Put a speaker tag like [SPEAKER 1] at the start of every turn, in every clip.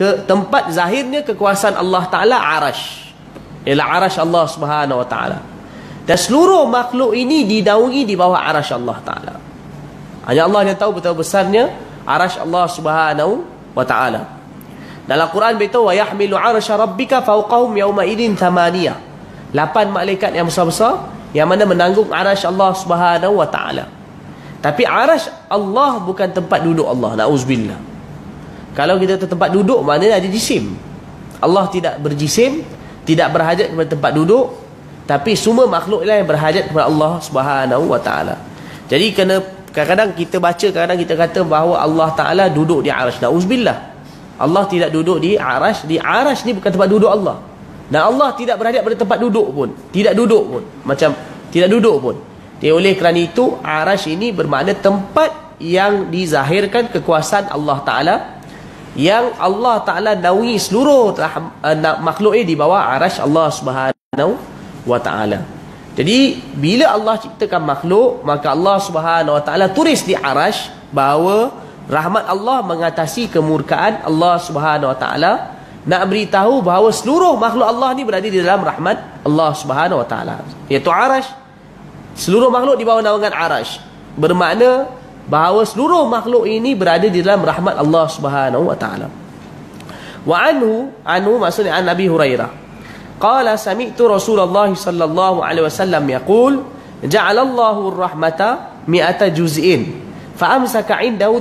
[SPEAKER 1] tempat zahirnya kekuasaan Allah Ta'ala arash, ialah arash Allah Subhanahu Wa Ta'ala. Dan seluruh makhluk ini dinaungi di bawah arash Allah Ta'ala. Hanya Allah yang tahu betapa besarnya arash Allah Subhanahu Wa Ta'ala. Dalam Quran beritahu, wa yahmilu arsha rabbika fawqahum yawma idin thamaniyah. 8 malaikat yang besar-besar yang mana menanggung arash Allah Subhanahu Wa Ta'ala. Tapi arash Allah bukan tempat duduk Allah. Na'uzubillah. Kalau kita tempat duduk, maknanya ada jisim. Allah tidak berjisim, tidak berhajat kepada tempat duduk, tapi semua makhluk yang berhajat kepada Allah Subhanahu Wa Ta'ala. Jadi kadang-kadang kita baca, kadang kita kata bahawa Allah Ta'ala duduk di arash. Na'uzubillah. Allah tidak duduk di arash. Di arash ni bukan tempat duduk Allah. Dan Allah tidak berada pada tempat duduk pun. Tidak duduk pun. Macam tidak duduk pun. Jadi oleh kerana itu, arash ini bermakna tempat yang dizahirkan kekuasaan Allah Ta'ala, yang Allah Ta'ala naungi seluruh makhluk ini di bawah arash Allah Subhanahu Wa Ta'ala. Jadi bila Allah ciptakan makhluk, maka Allah Subhanahu Wa Ta'ala tulis di arash bahawa rahmat Allah mengatasi kemurkaan Allah Subhanahu Wa Ta'ala. Nak beritahu bahawa seluruh makhluk Allah ni berada di dalam rahmat Allah Subhanahu Wa Ta'ala, iaitu arash. Seluruh makhluk di bawah naungan arash, bermakna bahawa seluruh makhluk ini berada di dalam rahmat Allah Subhanahu Wa Ta'ala. Wa anhu maksudnya an Nabi Hurairah qala sami'tu Rasulullah sallallahu alaihi wasallam yaqul ja'alallahu ar-rahmata mi'ata juz'in fa amsaka 'indahu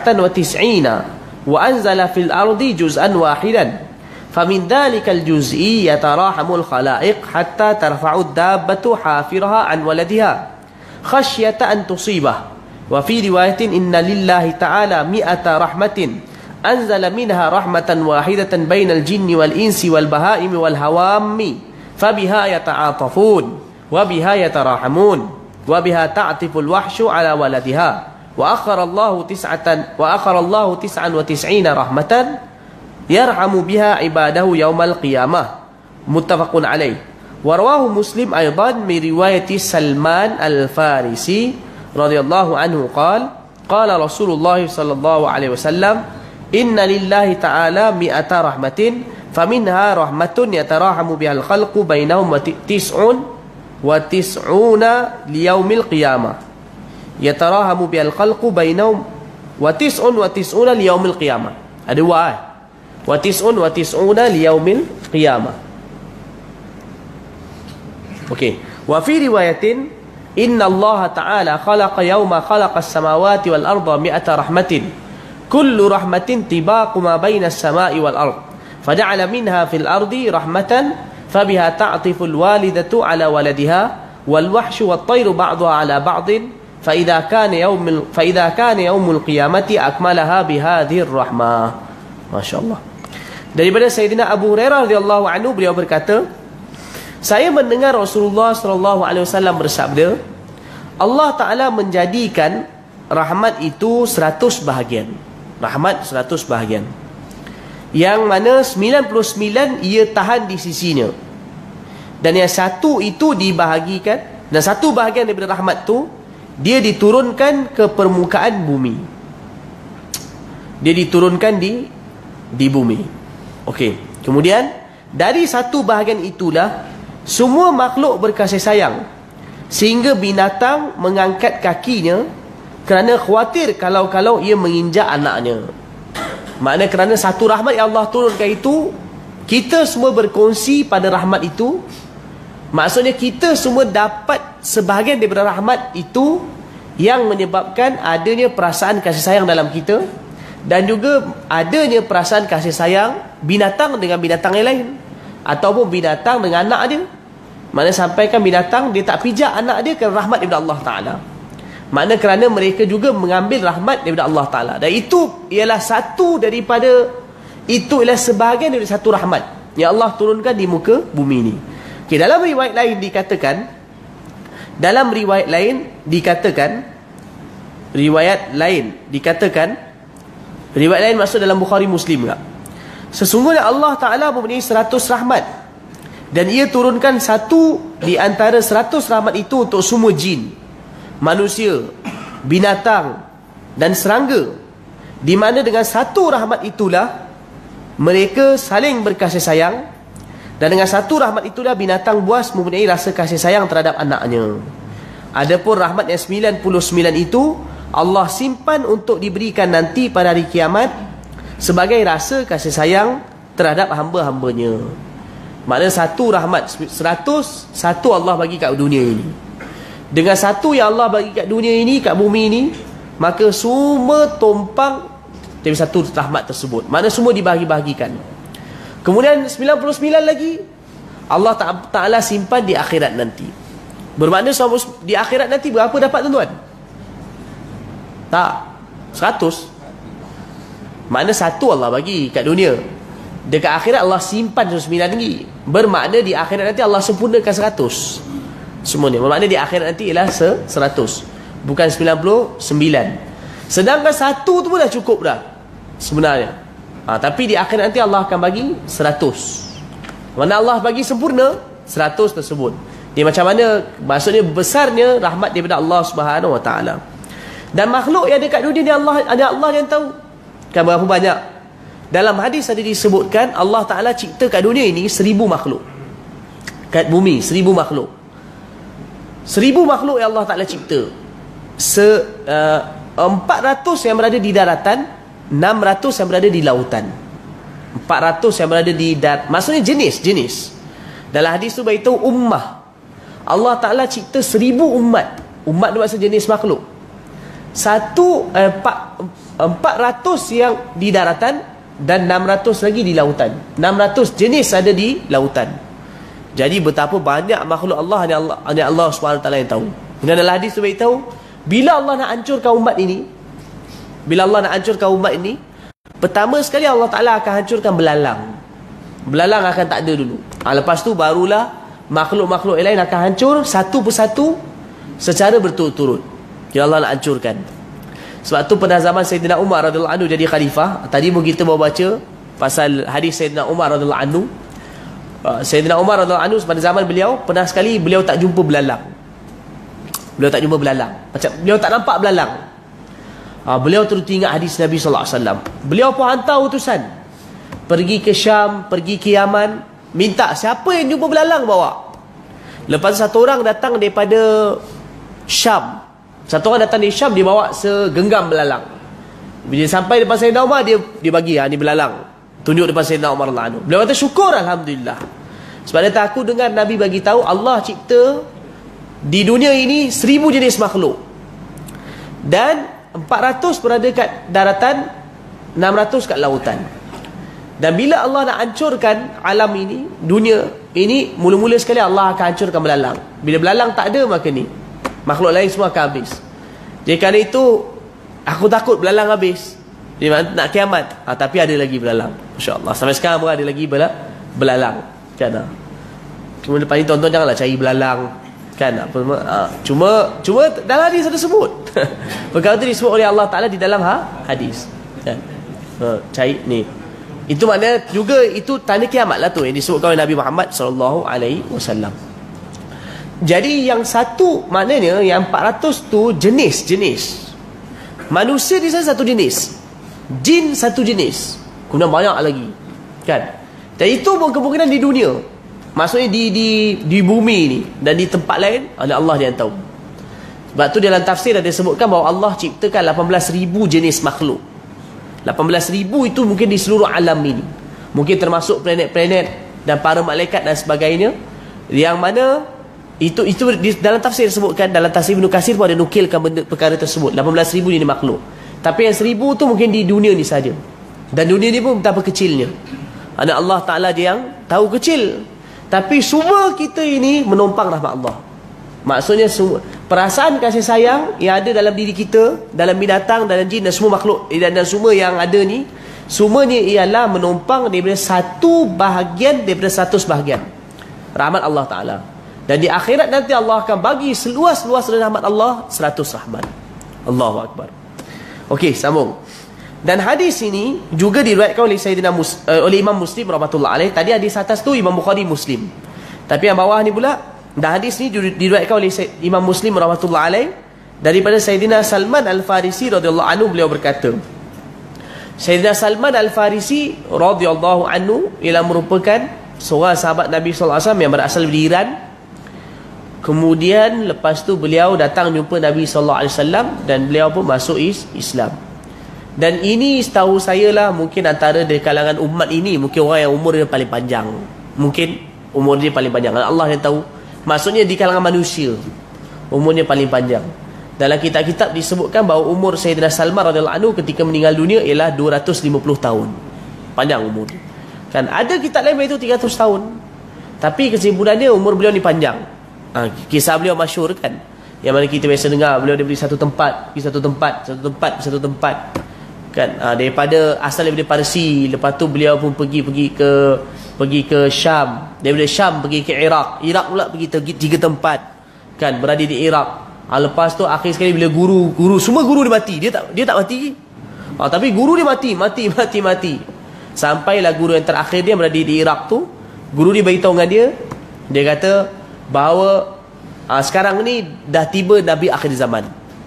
[SPEAKER 1] 99 wa anzala fil ardi juz'an wahidan famin dhalikal juz'i yatarahamul khalaiq hatta tarfa'u ad-dabbatu hafiraha an waladiha khasyata an tusibah. Wa fi riwayatin inna lillahi ta'ala mi'ata rahmatin anzala minha rahmatan wahidatan bainal jinni wal insi wal bahaimi wal hawami fabiha yata'atafun wa biha yatarahamun wa biha ta'tiful wahsyu ala waladiha wa akhara Allahu 99 rahmatan yarhamu biha ibadahu yaumal qiyamah. Muttafaqun alaih. Wa rawahu Muslim aidan min riwayati Salman al-Farisi radhiyallahu anhu qala Rasulullah sallallahu alaihi wasallam inna lillahi ta'ala mi'ata rahmatin faminha rahmatun yatarahamu bihal khalqu bainahum wa tis'una liyaumil qiyamah. Yatarahamu bihal khalqu bainahum wa tis'una liyaumil qiyamah. Ada wa tis'una liyaumil qiyamah. Okey. Wa fi riwayatin inna Allah ta'ala khalaqa yawma khalaqa as-samawati wal arda mi'ata rahmatin kullu rahmatin tibaqu ma baina as-sama'i wal ard faja'ala minha fil ardi rahmatan fabiha ta'tifu al-walidatu ala waladiha wal wahshu wat tayru ba'daha ala ba'din fa idza kana yawmul qiyamati akmalaha bihadhihi ar-rahmah. Masyaallah. Daripada Sayyidina Abu Hurairah radhiyallahu anhu, beliau berkata, saya mendengar Rasulullah sallallahu alaihi wasallam bersabda, Allah Ta'ala menjadikan rahmat itu 100 bahagian. Rahmat 100 bahagian. Yang mana 99 ia tahan di sisinya. Dan yang satu itu dibahagikan, dan satu bahagian daripada rahmat tu dia diturunkan ke permukaan bumi. Dia diturunkan di bumi. Okey. Kemudian dari satu bahagian itulah semua makhluk berkasih sayang, sehingga binatang mengangkat kakinya kerana khawatir kalau ia menginjak anaknya. Maknanya kerana satu rahmat yang Allah turunkan itu, kita semua berkongsi pada rahmat itu. Maksudnya kita semua dapat sebahagian daripada rahmat itu, yang menyebabkan adanya perasaan kasih sayang dalam kita, dan juga adanya perasaan kasih sayang binatang dengan binatang yang lain, ataupun binatang dengan anak dia. Maknanya sampaikan binatang dia tak pijak anak dia kerana rahmat daripada Allah Ta'ala. Maknanya kerana mereka juga mengambil rahmat daripada Allah Ta'ala. Dan itu ialah satu daripada, itu ialah sebahagian dari satu rahmat yang Allah turunkan di muka bumi ini. Okay, dalam riwayat lain riwayat lain maksud dalam Bukhari Muslim tak? Sesungguhnya Allah Ta'ala mempunyai 100 rahmat, dan ia turunkan satu di antara 100 rahmat itu untuk semua jin, manusia, binatang dan serangga. Di mana dengan satu rahmat itulah mereka saling berkasih sayang, dan dengan satu rahmat itulah binatang buas mempunyai rasa kasih sayang terhadap anaknya. Adapun rahmat yang 99 itu Allah simpan untuk diberikan nanti pada hari kiamat sebagai rasa kasih sayang terhadap hamba-hambanya. Maknanya satu rahmat 100, satu Allah bagi kat dunia ini. Dengan satu yang Allah bagi kat dunia ini, kat bumi ini, maka semua tumpang dari satu rahmat tersebut. Maknanya semua dibahagi-bahagikan. Kemudian 99 lagi Allah Ta'ala simpan di akhirat nanti. Bermakna di akhirat nanti berapa dapat tuan-tuan? Tak 100. Makna satu Allah bagi kat dunia, dekat akhirat Allah simpan 99 lagi. Bermakna di akhirat nanti Allah sempurnakan 100 semuanya. Bermakna di akhirat nanti ialah 100, bukan 99. Sedangkan satu tu pun dah cukup dah sebenarnya. Tapi di akhirat nanti Allah akan bagi 100. Mana Allah bagi sempurna 100 tersebut. Dia macam mana? Maksudnya besarnya rahmat daripada Allah Subhanahu Wa Taala. Dan makhluk yang ada kat dunia ni ada Allah yang tahu. Kan berapa banyak? Dalam hadis ada disebutkan Allah Taala cipta kat dunia ini 1000 makhluk. Kat bumi 1000 makhluk. 1000 makhluk yang Allah Taala cipta. 400 yang berada di daratan, 600 yang berada di lautan. 400 yang berada di maksudnya jenis. Dalam hadis tu beritahu ummah. Allah Ta'ala cipta 1000 umat. Umat tu maksud jenis makhluk. 400 yang di daratan dan 600 lagi di lautan. 600 jenis ada di lautan. Jadi betapa banyak makhluk Allah hanya Allah SWT yang tahu. Dan dalam hadis tu beritahu, bila Allah nak hancurkan umat ini, pertama sekali Allah Ta'ala akan hancurkan belalang. Belalang akan tak ada dulu. Lepas tu barulah makhluk-makhluk yang lain akan hancur satu persatu secara berturut-turut. Ya Allah nak hancurkan. Sebab tu pada zaman Sayyidina Umar radhiyallahu anhu jadi khalifah, tadi pun kita baru baca pasal hadis Sayyidina Umar radhiyallahu anhu. Sayyidina Umar radhiyallahu anhu pada zaman beliau pernah sekali beliau tak jumpa belalang. Macam beliau tak nampak belalang. Beliau terus ingat hadis Nabi sallallahu alaihi wasallam. Beliau pun hantar utusan pergi ke Syam, pergi ke Yaman, minta siapa yang jumpa belalang bawa. Lepas satu orang datang daripada Syam. Satu orang datang dari Syam, dia bawa segenggam belalang. Bila sampai depan Sayyidina Umar, dia bagi, ni belalang. Tunjuk depan Sayyidina Umar radhiyallahu anhu. Beliau kata syukur alhamdulillah. Sebab dia tak, aku dengar Nabi bagi tahu Allah cipta di dunia ini 1000 jenis makhluk. Dan 400 berada kat daratan, 600 kat lautan. Dan bila Allah nak hancurkan alam ini, dunia ini, mula-mula sekali Allah akan hancurkan belalang. Bila belalang tak ada, maka ni makhluk lain semua akan habis. Jadi kerana itu aku takut belalang habis. Dia nak kiamat. Tapi ada lagi belalang, insya-Allah. Sampai sekarang pun ada lagi belalang. Kan? Cuma lepas ni tuan-tuan janganlah cari belalang. Kan? Cuma dalam hadis ada sebut. Perkara itu disebut oleh Allah Ta'ala di dalam hadis. Kan? Cari ni. Itu maknanya juga itu tanda kiamat lah tu yang disebutkan oleh Nabi Muhammad SAW. Jadi yang satu maknanya yang 400 tu jenis. Manusia di sana satu jenis, jin satu jenis, kemudian banyak lagi. Kan? Dan itu pun kemungkinan di dunia. Maksudnya di bumi ni dan di tempat lain ada Allah yang tahu. Sebab tu dalam tafsir ada disebutkan bahawa Allah ciptakan 18,000 jenis makhluk. 18,000 itu mungkin di seluruh alam ini. Mungkin termasuk planet-planet dan para malaikat dan sebagainya. Yang mana itu dalam tafsir disebutkan, dalam tafsir Ibn Katsir pun ada nukilkan perkara tersebut. 18,000 ini makhluk. Tapi yang 1000 tu mungkin di dunia ni saja. Dan dunia ni pun betapa kecilnya. Ada Allah Ta'ala dia yang tahu kecil. Tapi semua kita ini menumpang rahmat Allah. Maksudnya semua perasaan kasih sayang yang ada dalam diri kita, dalam binatang, dalam jin dan semua makhluk dan semua yang ada ni, semuanya ialah menumpang daripada satu bahagian daripada 100 bahagian rahmat Allah Ta'ala. Dan di akhirat nanti Allah akan bagi seluas-luas rahmat Allah 100 rahmat. Allahu Akbar. Okey, sambung. Dan hadis ini juga diriwayatkan oleh oleh Imam Muslim rahmatullah alaih. Tadi hadis atas tu Imam Bukhari Muslim. Tapi yang bawah ni pula, dan hadis ni diriwayatkan oleh Imam Muslim rahmatullah alaih daripada Sayyidina Salman Al-Farisi radhiyallahu anhu. Beliau berkata, Sayyidina Salman Al-Farisi radhiyallahu anhu ialah merupakan seorang sahabat Nabi sallallahu alaihi wasallam yang berasal dari Iran. Kemudian lepas tu beliau datang jumpa Nabi sallallahu alaihi wasallam dan beliau pun masuk Islam. Dan ini setahu saya lah mungkin antara di kalangan umat ini mungkin orang yang umur dia paling panjang. Mungkin umur dia paling panjang. Allah yang tahu. Maksudnya di kalangan manusia umurnya paling panjang. Dalam kitab-kitab disebutkan bahawa umur Sayyidina Salman radhiyallahu anhu ketika meninggal dunia ialah 250 tahun. Panjang umur dia. Kan ada kitab lain itu 300 tahun. Tapi kesimpulannya umur beliau ni panjang. Kisah beliau masyhur kan. Yang mana kita biasa dengar beliau daripada satu tempat pergi satu tempat, satu tempat pergi satu tempat. Kan daripada asal daripada Parsi, lepas tu beliau pun pergi ke Syam, daripada Syam pergi ke Iraq pula pergi 3 tempat kan, berada di Iraq. Lepas tu akhir sekali bila guru semua guru dia mati, dia tak mati. Tapi guru dia mati. Sampailah guru yang terakhir dia berada di Iraq tu, guru dia beritahu dengan dia kata bahawa sekarang ni dah tiba Nabi akhir zaman.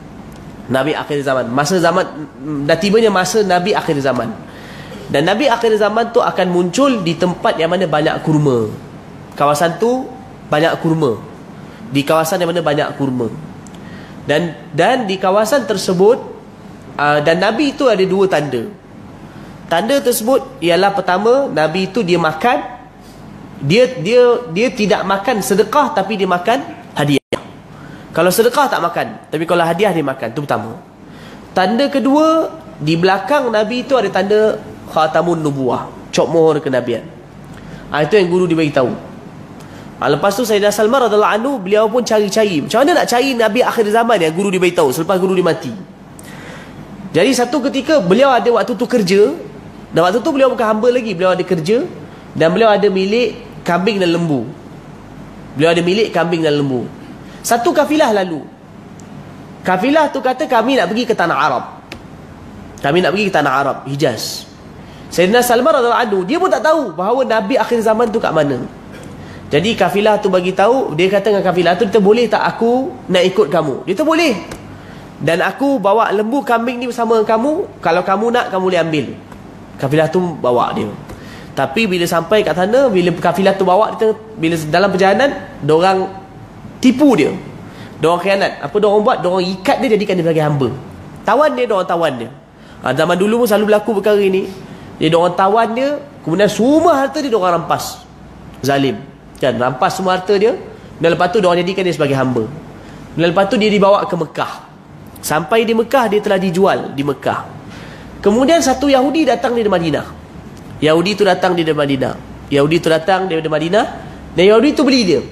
[SPEAKER 1] Dah tibanya masa Nabi akhir zaman. Dan Nabi akhir zaman tu akan muncul di tempat yang mana banyak kurma. Kawasan tu banyak kurma. Di kawasan yang mana banyak kurma. Dan di kawasan tersebut dan Nabi itu ada 2 tanda. Tanda tersebut ialah pertama, Nabi itu dia makan, dia tidak makan sedekah tapi dia makan hadiah. Kalau sedekah tak makan, tapi kalau hadiah dia makan. Itu pertama. Tanda kedua, di belakang Nabi itu ada tanda khatamun nubuwah, cop mohon kenabian. Itu yang guru diberitahu. Lepas tu Sayyidina Salman radhiyallahu anhu, beliau pun cari-cari macam mana nak cari Nabi akhir zaman yang guru diberitahu selepas guru dia mati. Jadi satu ketika beliau ada waktu tu kerja, dan waktu tu beliau bukan hamba lagi, beliau ada kerja dan beliau ada milik kambing dan lembu. Satu kafilah lalu. Kafilah tu kata kami nak pergi ke tanah Arab. Hijaz. Sayyidina Salman radhiyallahu anhu dia pun tak tahu bahawa Nabi akhir zaman tu kat mana. Jadi kafilah tu bagi tahu, dia kata dengan kafilah tu, kita boleh tak aku nak ikut kamu? Dia tu boleh. Dan aku bawa lembu kambing ni bersama kamu, kalau kamu nak kamu boleh ambil. Kafilah tu bawa dia. Tapi bila sampai kat sana, bila kafilah tu bawa dia, bila dalam perjalanan, dorang tipu dia. Dorang khianat. Apa dorang buat? Dorang ikat dia, jadikan dia sebagai hamba. Dorang tawan dia. Zaman dulu pun selalu berlaku perkara ini. Jadi dorang tawan dia, kemudian semua harta dia dorang rampas. Zalim. Kan, rampas semua harta dia. Dan lepas tu diorang jadikan dia sebagai hamba. Dan lepas tu dia dibawa ke Mekah. Sampai di Mekah, dia telah dijual di Mekah. Kemudian satu Yahudi datang dari Madinah. Yahudi tu datang dari Madinah. Dan Yahudi tu beli dia.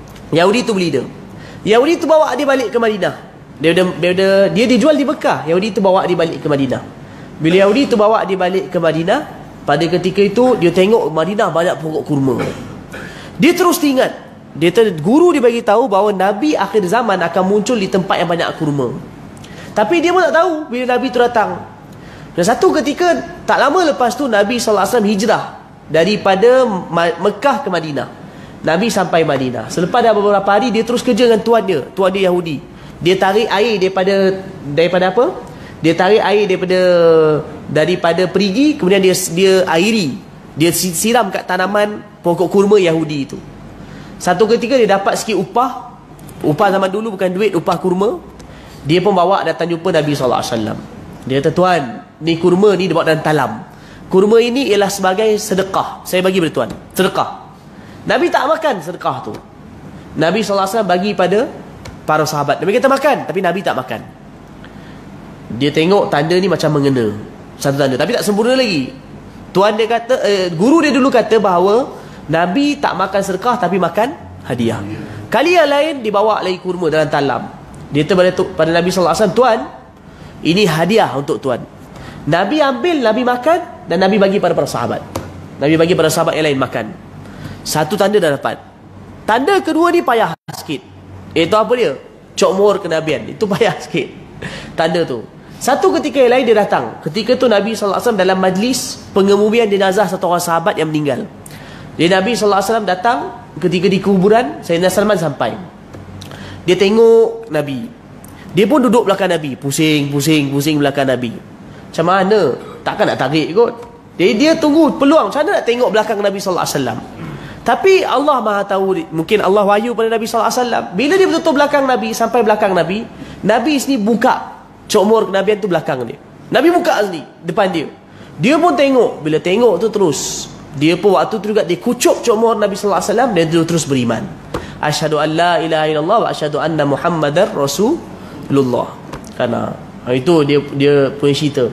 [SPEAKER 1] Yahudi tu bawa dia balik ke Madinah. Dia dijual di Mekah. Yahudi tu bawa dia balik ke Madinah. Bila Yahudi tu bawa dia balik ke Madinah, pada ketika itu dia tengok Madinah banyak pokok kurma. Dia terus teringat. Guru dia bagi tahu bahawa Nabi akhir zaman akan muncul di tempat yang banyak kurma. Tapi dia pun tak tahu bila Nabi tu datang. Dan satu ketika tak lama lepas tu Nabi SAW hijrah daripada Mekah ke Madinah. Nabi sampai Madinah. Selepas dah beberapa hari, dia terus kerja dengan tuan dia Yahudi. Dia tarik air daripada apa? Dia tarik air daripada perigi, kemudian dia airi. Dia siram kat tanaman pokok kurma Yahudi itu. Satu ketika dia dapat sikit upah. Upah zaman dulu bukan duit, upah kurma. Dia pun bawa datang jumpa Nabi SAW. Dia kata, tuan, ni kurma ni dia bawa dalam talam. Kurma ini ialah sebagai sedekah. Saya bagi pada tuan, sedekah. Nabi tak makan sedekah tu. Nabi SAW bagi pada para sahabat. Nabi kata makan, tapi Nabi tak makan. Dia tengok tanda ni macam mengena. Satu tanda, tapi tak sempurna lagi. Tuan dia kata, guru dia dulu kata bahawa Nabi tak makan sedekah tapi makan hadiah. Kali yang lain dibawa lagi kurma dalam talam. Dia kata pada Nabi SAW, tuan, ini hadiah untuk tuan. Nabi ambil, Nabi makan, dan Nabi bagi pada para sahabat. Nabi bagi pada sahabat yang lain makan. Satu tanda dah dapat. Tanda kedua ni payah sikit. Itu apa dia? Cok mohon kenabian. Itu payah sikit tanda tu. Satu ketika yang lain dia datang. Ketika tu Nabi SAW dalam majlis pengemumian jenazah satu orang sahabat yang meninggal. Jadi Nabi SAW datang ketika di kuburan. Sayyidina Salman sampai. Dia tengok Nabi. Dia pun duduk belakang Nabi. Pusing belakang Nabi. Macam mana takkan nak tarik kot. Jadi dia tunggu peluang. Macam mana nak tengok belakang Nabi sallallahu alaihi wasallam? Tapi Allah Maha tahu, mungkin Allah wahyu pada Nabi sallallahu alaihi wasallam. Bila dia betul-betul belakang Nabi, sampai belakang Nabi, Nabi sini buka cokmor kenabian tu belakang dia. Nabi buka sini depan dia. Dia pun tengok. Bila tengok tu terus, dia pun waktu tu juga dia kucup cokmor Nabi sallallahu alaihi wasallam, dia terus beriman. Asyhadu an la ilaha illallah wa asyhadu anna Muhammadar Rasulullah. Karena itu dia punya cerita.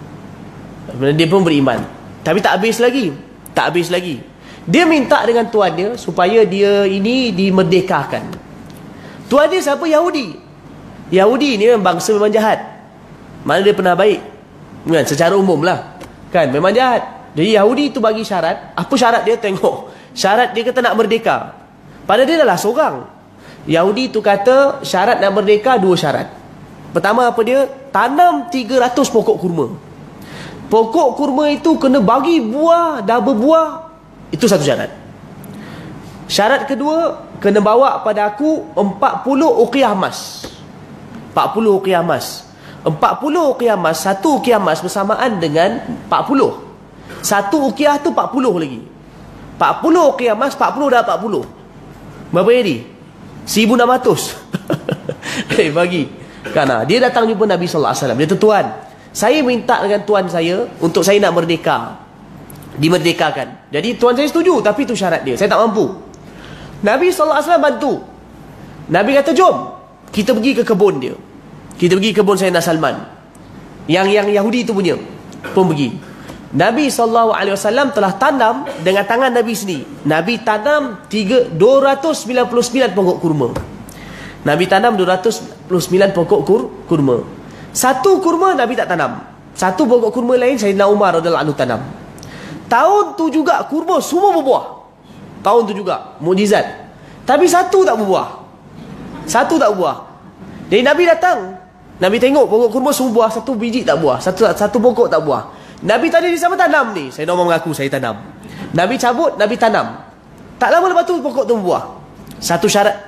[SPEAKER 1] Dia pun beriman. Tapi tak habis lagi. Tak habis lagi. Dia minta dengan tuan dia supaya dia ini dimerdekakan. Tuan dia siapa? Yahudi. Yahudi ni memang bangsa memang jahat. Mana dia pernah baik? Kan, secara umum lah. Kan, memang jahat. Jadi Yahudi tu bagi syarat. Apa syarat dia? Tengok. Syarat dia kata nak merdeka. Padahal dia adalah seorang. Yahudi tu kata syarat nak merdeka 2 syarat. Pertama apa dia? Tanam 300 pokok kurma. Pokok kurma itu kena bagi buah, dah berbuah. Itu satu syarat. Syarat kedua, kena bawa pada aku 40 uqiyah emas. 40 uqiyah emas. 40 uqiyah emas, satu uqiyah emas bersamaan dengan 40. Satu uqiyah tu 40 lagi. 40 uqiyah emas, 40 dah 40. Berapa jadi? 1,600. Bagi. Kerana dia datang jumpa Nabi sallallahu alaihi wasallam. Dia tu, tuan, saya minta dengan tuan saya untuk saya nak merdeka. Dimerdekakan. Jadi tuan saya setuju, tapi itu syarat dia. Saya tak mampu. Nabi sallallahu alaihi wasallam bantu. Nabi kata, jom kita pergi ke kebun dia. Kita pergi ke kebun Sayyidina Salman. Yang Yahudi itu punya. Pun pergi. Nabi sallallahu alaihi wasallam telah tanam dengan tangan Nabi sendiri. Nabi tanam 299 pokok kurma. Nabi tanam 299 pokok kurma. Satu kurma Nabi tak tanam. Satu pokok kurma lain Sayyidina Umar radhiyallahu anhu tanam. Tahun tu juga kurma semua berbuah. Tahun tu juga mukjizat. Tapi satu tak berbuah. Satu tak berbuah. Jadi Nabi datang. Nabi tengok pokok kurma semua buah, satu biji tak buah. Satu pokok tak buah. Nabi tanya dia, siapa tanam ni? Sayyidina Umar mengaku, saya tanam. Nabi cabut, Nabi tanam. Tak lama lepas tu pokok tu berbuah. Satu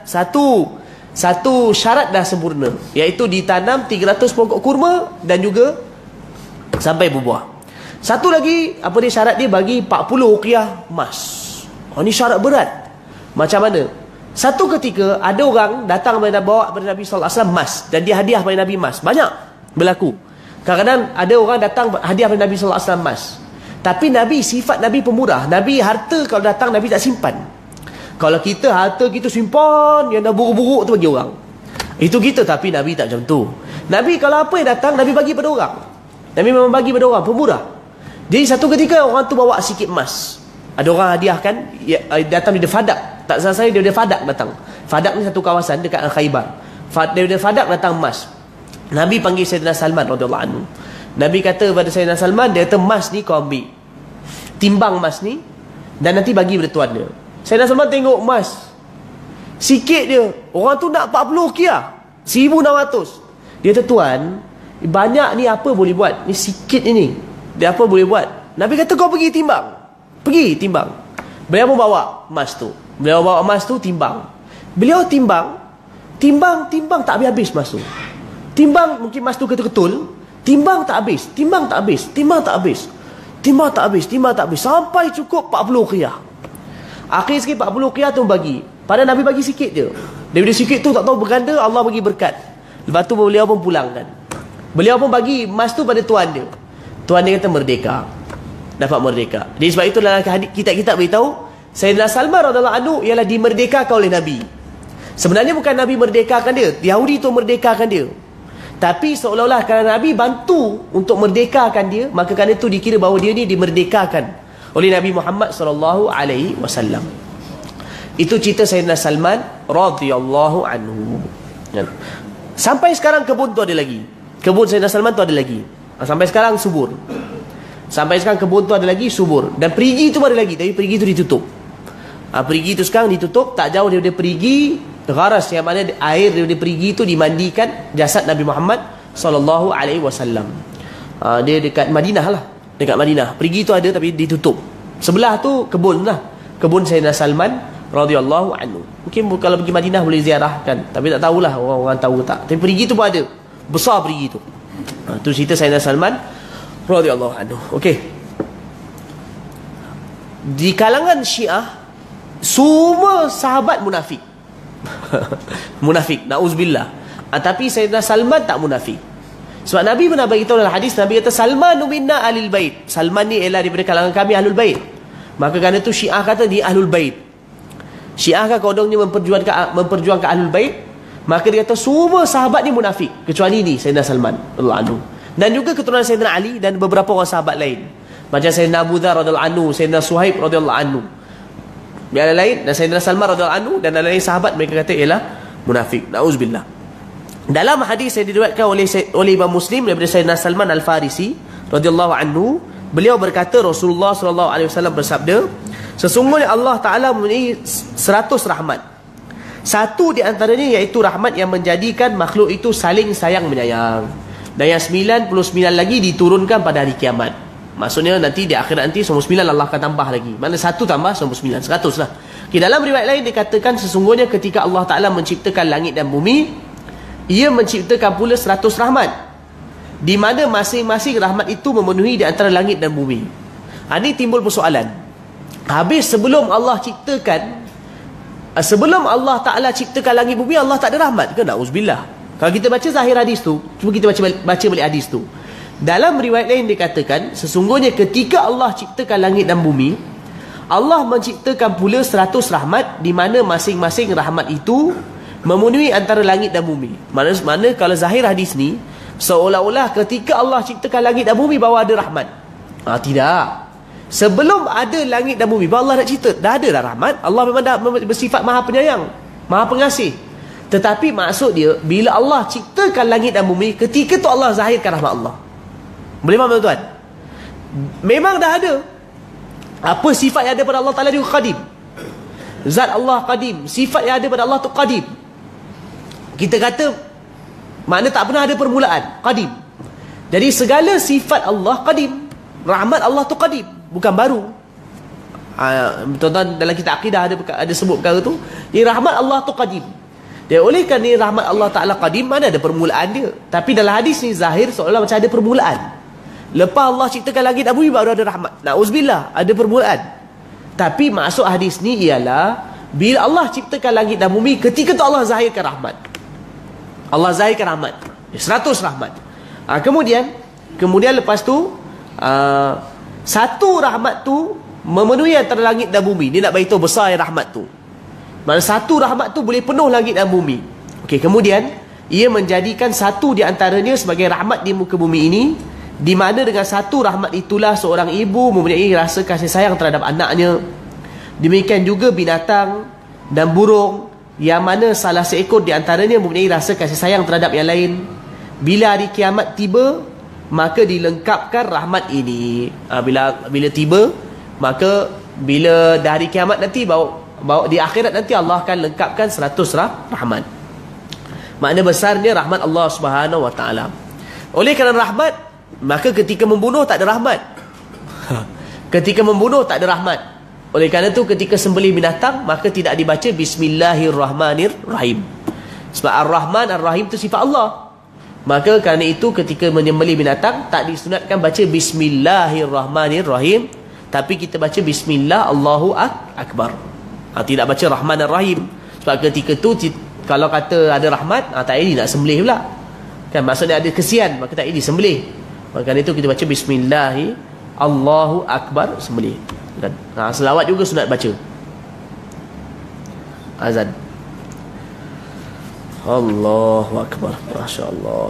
[SPEAKER 1] syarat dah sempurna, iaitu ditanam 300 pokok kurma dan juga sampai berbuah. Satu lagi, apa dia syarat dia? Bagi 40 uqiyah emas. Oh, ni syarat berat. Macam mana? Satu ketika ada orang datang bawa kepada Nabi sallallahu alaihi wasallam emas, dan dia hadiah kepada Nabi emas. Banyak berlaku. Kadang-kadang ada orang datang hadiah kepada Nabi sallallahu alaihi wasallam emas. Tapi Nabi, sifat Nabi pemurah. Nabi harta kalau datang Nabi tak simpan. Kalau kita harta kita simpan, yang dah buruk-buruk tu bagi orang. Itu kita, tapi Nabi tak macam tu. Nabi kalau apa yang datang Nabi bagi pada orang. Nabi memang bagi pada orang, pemurah. Jadi satu ketika orang tu bawa sikit emas. Ada orang hadiahkan, datang dia Fadak. Tak salah saya dia Fadak datang. Fadak ni satu kawasan dekat Khaybar. Dia Fadak datang emas. Nabi panggil Sayyidina Salman radhiyallahu anhu. Nabi kata kepada Sayyidina Salman, dia kata, emas ni kau ambil. Timbang emas ni dan nanti bagi pada tuan dia. Sayyidina Salman tengok emas. Sikit dia. Orang tu nak 40 uqiyah. 1,600. Dia kata, tuan, banyak ni apa boleh buat? Ni sikit ini. Dia apa boleh buat? Nabi kata, kau pergi timbang. Pergi timbang. Beliau pun bawa emas tu. Beliau bawa emas tu timbang. Beliau timbang tak habis-habis emas tu. Timbang, mungkin emas tu ketul-ketul. Timbang tak habis. Timbang tak habis. Timbang tak habis. Timbang tak habis. Timbang tak habis. Sampai cukup 40 uqiyah. Akhir sikit 40 uqiyah tu bagi. Padahal Nabi bagi sikit je. Daripada sikit tu tak tahu berganda, Allah bagi berkat. Lepas tu beliau pun pulangkan. Beliau pun bagi emas tu pada tuan dia. Tuan dia kata merdeka. Dapat merdeka. Jadi sebab itu dalam kitab-kitab beritahu, Sayyidina Salman radhiyallahu anhu ialah dimerdekakan oleh Nabi. Sebenarnya bukan Nabi merdekakan dia. Yahudi tu merdekakan dia. Tapi seolah-olah kerana Nabi bantu untuk merdekakan dia, maka kerana itu dikira bahawa dia ni dimerdekakan oleh Nabi Muhammad sallallahu alaihi wasallam. Itu cerita Sayyidina Salman radhiyallahu anhu. Sampai sekarang kebun tu ada lagi. Kebun Sayyidina Salman tu ada lagi. Sampai sekarang subur. Sampai sekarang kebun tu ada lagi subur. Dan perigi tu ada lagi, tapi perigi tu ditutup. Perigi tu sekarang ditutup. Tak jauh daripada perigi Gharas, yang mana air daripada perigi tu dimandikan jasad Nabi Muhammad sallallahu alaihi wasallam. Dia dekat Madinah lah. Dekat Madinah. Perigi tu ada tapi ditutup. Sebelah tu kebun lah. Kebun Sayyidina Salman radhiyallahu anhu. Mungkin kalau pergi Madinah boleh ziarah kan. Tapi tak tahulah orang-orang tahu tak. Tapi perigi tu pun ada. Besar perigi tu. Tu cerita Sayyidina Salman radhiyallahu anhu. Okey. Di kalangan Syiah semua sahabat munafik. Munafik, nauzubillah. Tapi Sayyidina Salman tak munafik. Sebab Nabi pernah beritahu dalam hadis, Nabi kata Salman minna ahlul bait. Salman ni ialah daripada kalangan kami ahlul bait. Maka kerana tu Syiah kata dia ahlul bait. Syiah kan kodongnya memperjuangkan ahlul bait. Maka dia kata semua sahabat ni munafik kecuali ni Sayyidina Salman radhiyallahu anhu. Dan juga keturunan Sayyidina Ali dan beberapa orang sahabat lain. Macam Sayyidina Abu Dzar radhiyallahu anhu, Sayyidina Suhaib radhiyallahu anhu. Yang lain dan Sayyidina Salman radhiyallahu anhu dan lain sahabat mereka kata ialah munafik. Nauzubillah. Dalam hadis yang diriwayatkan oleh Imam Muslim daripada Sayyidina Salman Al-Farisi radhiyallahu anhu, beliau berkata Rasulullah sallallahu alaihi wasallam bersabda, sesungguhnya Allah Taala mempunyai 100 rahmat. Satu di antaranya iaitu rahmat yang menjadikan makhluk itu saling sayang menyayang. Dan yang 99 lagi diturunkan pada hari kiamat. Maksudnya nanti di akhirat nanti 99 Allah akan tambah lagi. Mana satu tambah 99, 100 lah. Okay, dalam riwayat lain dikatakan sesungguhnya ketika Allah Taala menciptakan langit dan bumi, Ia menciptakan pula 100 rahmat, di mana masing-masing rahmat itu memenuhi di antara langit dan bumi. Ini timbul persoalan. Habis sebelum Allah ciptakan, sebelum Allah Ta'ala ciptakan langit bumi, Allah tak ada rahmat ke? Na'uzubillah. Kalau kita baca zahir hadis tu, cuba kita baca balik hadis tu. Dalam riwayat lain dikatakan sesungguhnya ketika Allah ciptakan langit dan bumi, Allah menciptakan pula 100 rahmat, di mana masing-masing rahmat itu memenuhi antara langit dan bumi. Mana kalau zahir hadis ni seolah-olah ketika Allah ciptakan langit dan bumi bahawa ada rahmat. Tidak. Sebelum ada langit dan bumi bahawa Allah nak cipta, dah ada dah rahmat. Allah memang dah bersifat maha penyayang, maha pengasih. Tetapi maksud dia bila Allah ciptakan langit dan bumi, ketika tu Allah zahirkan rahmat Allah. Boleh faham tuan-tuan? Memang dah ada. Apa sifat yang ada pada Allah Ta'ala dia qadim. Zat Allah qadim. Sifat yang ada pada Allah tu qadim. Kita kata mana tak pernah ada permulaan, qadim. Jadi segala sifat Allah qadim. Rahmat Allah tu qadim, bukan baru. Tuan-tuan dalam kitab akidah ada sebut perkara tu. Ini rahmat Allah tu qadim. Dan oleh kerana rahmat Allah Ta'ala qadim, mana ada permulaan dia. Tapi dalam hadis ni zahir seolah macam ada permulaan. Lepas Allah ciptakan langit dan bumi baru ada rahmat. Na'uzubillah, ada permulaan. Tapi maksud hadis ni ialah bila Allah ciptakan langit dan bumi, ketika tu Allah zahirkan rahmat. Allah zahirkan rahmat 100 rahmat. Kemudian lepas tu satu rahmat tu memenuhi antara langit dan bumi. Dia nak beritahu besar rahmat tu. Maksudnya satu rahmat tu boleh penuh langit dan bumi. Okey, kemudian ia menjadikan satu di antaranya sebagai rahmat di muka bumi ini, di mana dengan satu rahmat itulah seorang ibu mempunyai rasa kasih sayang terhadap anaknya. Demikian juga binatang dan burung, yang mana salah seekor di antaranya mempunyai rasa kasih sayang terhadap yang lain. Bila hari kiamat tiba, maka dilengkapkan rahmat ini. Bila tiba, maka bila dah hari kiamat nanti bawa di akhirat nanti Allah akan lengkapkan 100 rahmat. Makna besarnya rahmat Allah Subhanahu wa taala. Oleh kerana rahmat, maka ketika membunuh tak ada rahmat. Ketika membunuh tak ada rahmat. Oleh kerana itu ketika sembelih binatang, maka tidak dibaca Bismillahirrahmanirrahim. Sebab Ar-Rahman Ar-Rahim itu sifat Allah. Maka kerana itu ketika menyembelih binatang, tak disunatkan baca Bismillahirrahmanirrahim, tapi kita baca Bismillah Allahu Akbar. Tidak baca Rahman Ar-Rahim. Sebab ketika tu kalau kata ada rahmat, tak ini nak sembelih pula. Kan maksudnya ada kesian, maka tak ini sembelih. Maka itu kita baca Bismillah Allahu Akbar, sembelih. Kan? Selawat juga sunat baca. Azan. Allahu Akbar. Masya Allah.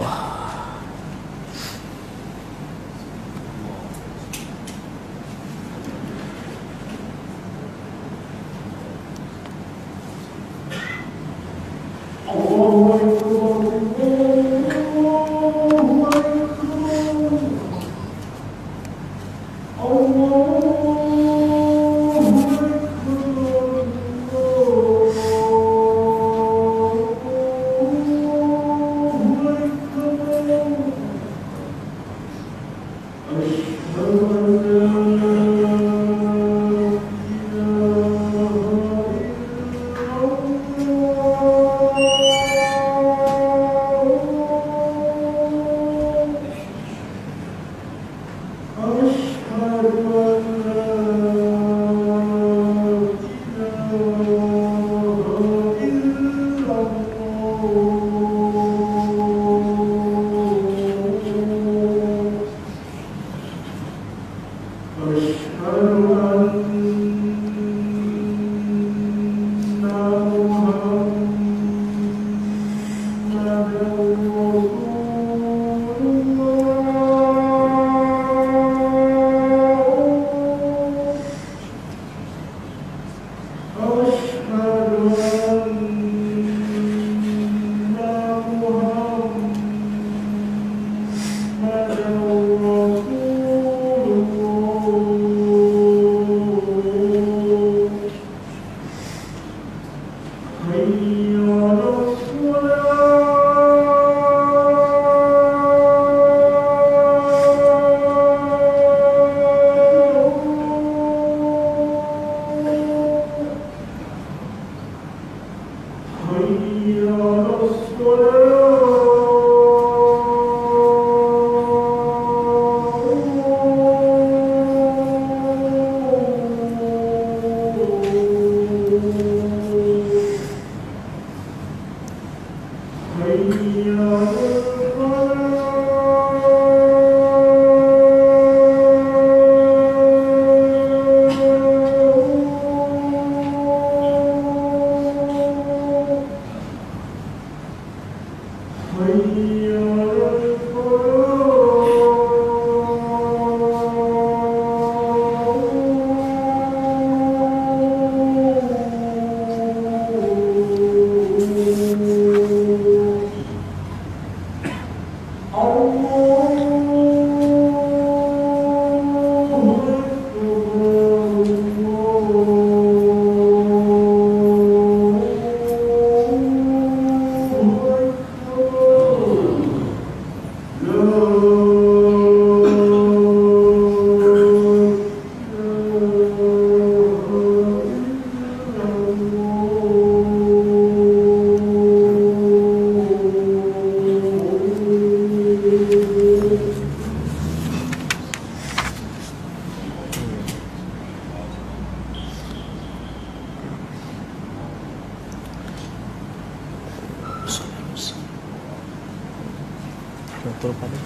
[SPEAKER 1] Turun pada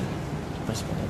[SPEAKER 1] pas pada.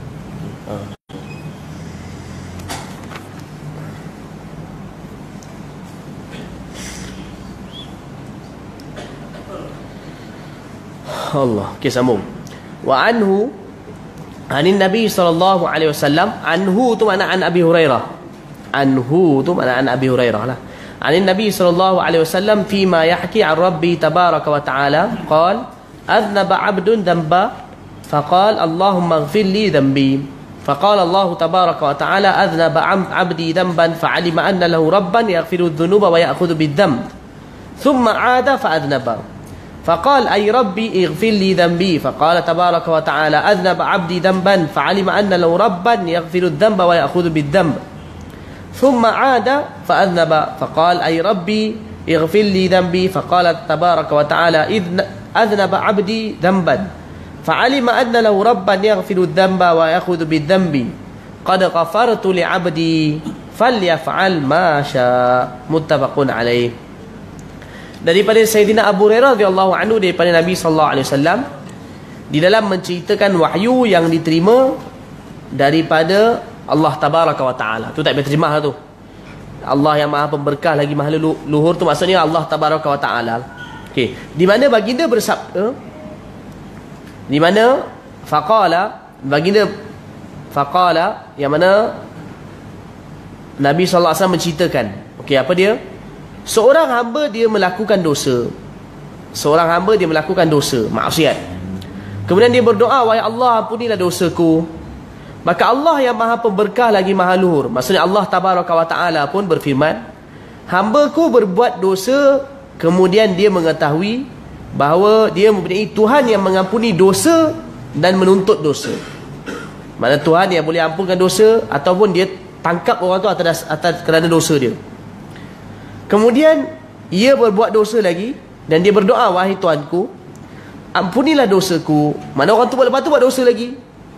[SPEAKER 1] Allah. Okey, sambung. Wa anhu anin Nabi sallallahu alaihi wasallam, anhu tu makna an Abi Hurairah. Anhu tu makna an Abi Hurairah lah. Anin Nabi sallallahu alaihi wasallam fima yahki an Rabbi tabaraka wa ta'ala qala adnaba 'abdun dhanba فقال اللهم اغفر لي ذنبي فقال الله تبارك وتعالى أذنب عبدي ذنبا فعلم أن له ربا يغفر الذنوب ويأخذ بالذنب ثم عاد فأذنب فقال أي ربي اغفر لي ذنبي فقال تبارك وتعالى أذنب عبدي ذنبا فعلم أن له ربا يغفر الذنب ويأخذ بالذنب ثم عاد فأذنب فقال أي ربي اغفر لي ذنبي فقال تبارك وتعالى أذنب عبدي ذنبا فعلم أن له ربا يغفر الذنب ويأخذ بالذنب قد غفرت لعبدي فليفعل ما شاء متفق عليه. Daripada Sayyidina Abu Hurairah radhiyallahu anhu daripada Nabi sallallahu alaihi wasallam di dalam menceritakan wahyu yang diterima daripada Allah tabaraka wa taala. Tu tak boleh terjemah lah tu. Allah yang Maha Pemberkah lagi Maha Luhur tu maksudnya Allah tabaraka wa taala. Okey, di mana baginda bersabda, di mana faqala, baginda faqala yang mana Nabi sallallahu alaihi wasallam menceritakan. Okey, apa dia? Seorang hamba dia melakukan dosa. Seorang hamba dia melakukan dosa, maksiat. Kemudian dia berdoa, wahai Allah, ampunilah dosaku. Maka Allah yang Maha Pemberkah lagi Maha Luhur, maksudnya Allah tabaraka wa taala pun berfirman, hambaku berbuat dosa, kemudian dia mengetahui bahawa dia mempunyai Tuhan yang mengampuni dosa dan menuntut dosa. Mana Tuhan yang boleh ampunkan dosa ataupun dia tangkap orang tu atas kerana dosa dia. Kemudian ia berbuat dosa lagi dan dia berdoa, wahai Tuanku, ampunilah dosaku. Mana orang tu lepas tu buat dosa lagi.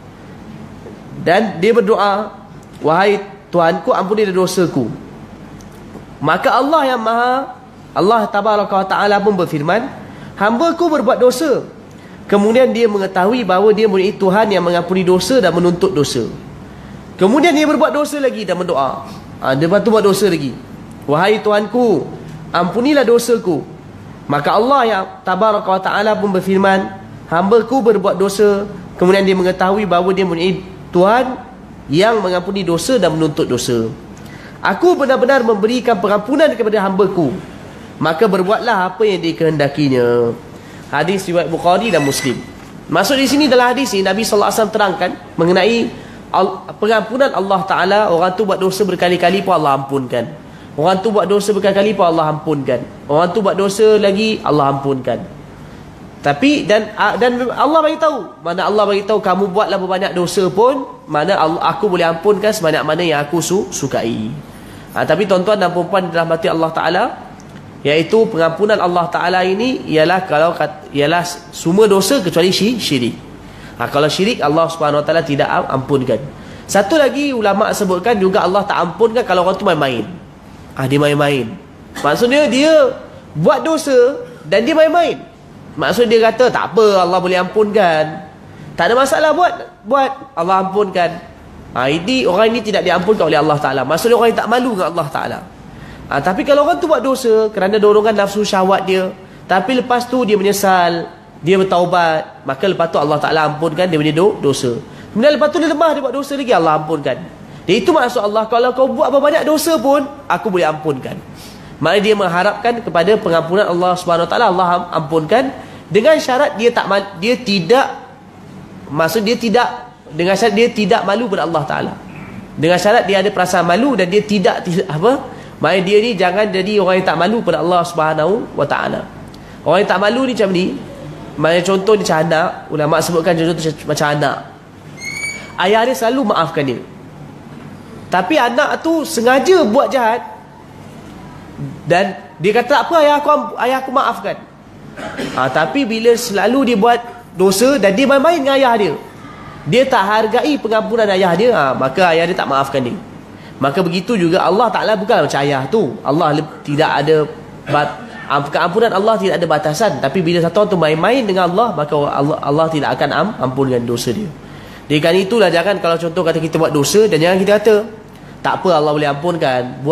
[SPEAKER 1] Dan dia berdoa, wahai Tuanku, ampunilah dosaku. Maka Allah yang Allah tabaraka wa taala pun berfirman, hambaku berbuat dosa, kemudian dia mengetahui bahawa dia mempunyai Tuhan yang mengampuni dosa dan menuntut dosa. Kemudian dia berbuat dosa lagi dan berdoa, Lepas tu buat dosa lagi. Wahai Tuhanku, ampunilah dosaku. Maka Allah yang tabaraka wa ta'ala pun berfirman, hamba-Ku berbuat dosa, kemudian dia mengetahui bahawa dia mempunyai Tuhan yang mengampuni dosa dan menuntut dosa. Aku benar-benar memberikan pengampunan kepada hamba-Ku, maka berbuatlah apa yang dikehendakinya. Hadis riwayat Bukhari dan Muslim. Maksud di sini dalam hadis ini Nabi SAW terangkan mengenai pengampunan Allah Ta'ala. Orang tu buat dosa berkali-kali pun Allah ampunkan. Orang tu buat dosa berkali-kali pun Allah ampunkan. Orang tu buat dosa lagi, Allah ampunkan. Tapi dan Allah bagi tahu, mana Allah bagi tahu kamu buatlah berbanyak dosa pun, mana aku boleh ampunkan sebanyak mana yang aku sukai. Tapi tuan-tuan dan puan-puan dirahmati Allah Ta'ala, iaitu pengampunan Allah Ta'ala ini ialah ialah semua dosa kecuali syirik. Kalau syirik Allah Subhanahu Wa Ta'ala tidak ampunkan. Satu lagi ulama sebutkan juga Allah tak ampunkan kalau orang tu main-main. Dia main-main. Maksudnya dia buat dosa dan dia main-main. Maksud dia kata tak apa, Allah boleh ampunkan. Tak ada masalah buat Allah ampunkan. Ini orang ini tidak diampunkan oleh Allah Ta'ala. Maksudnya orang yang tak malu dengan Allah Ta'ala. Tapi kalau orang tu buat dosa kerana dorongan nafsu syahwat dia, tapi lepas tu dia menyesal, dia bertaubat, maka lepas tu Allah Ta'ala ampunkan dia punya dosa. Kemudian lepas tu dia lemah, dia buat dosa lagi, Allah ampunkan. Dan itu maksud Allah, kalau kau buat berbanyak dosa pun aku boleh ampunkan. Maknanya dia mengharapkan kepada pengampunan Allah Subhanahu Wa Taala, Allah ampunkan dengan syarat dia tidak dengan syarat dia tidak malu pada Allah Taala. Dengan syarat dia ada perasaan malu dan dia tidak maknanya dia ni jangan jadi orang yang tak malu pada Allah Subhanahu Wa Taala. Orang yang tak malu ni macam ni. Maknanya contoh ni macam anak, ulama sebutkan contoh macam anak. Ayah dia selalu maafkan dia. Tapi anak tu sengaja buat jahat dan dia kata tak apa, ayah aku maafkan. Tapi bila selalu dia buat dosa dan dia main-main dengan ayah dia, dia tak hargai pengampunan ayah dia, maka ayah dia tak maafkan dia. Maka begitu juga Allah Ta'ala bukan macam ayah tu. Allah tidak ada keampunan Allah tidak ada batasan. Tapi bila satu orang tu main-main dengan Allah, maka Allah tidak akan ampunkan dosa dia. Dengan itulah jangan kalau contoh kata kita buat dosa dan jangan kita kata tak apa, Allah boleh ampunkan.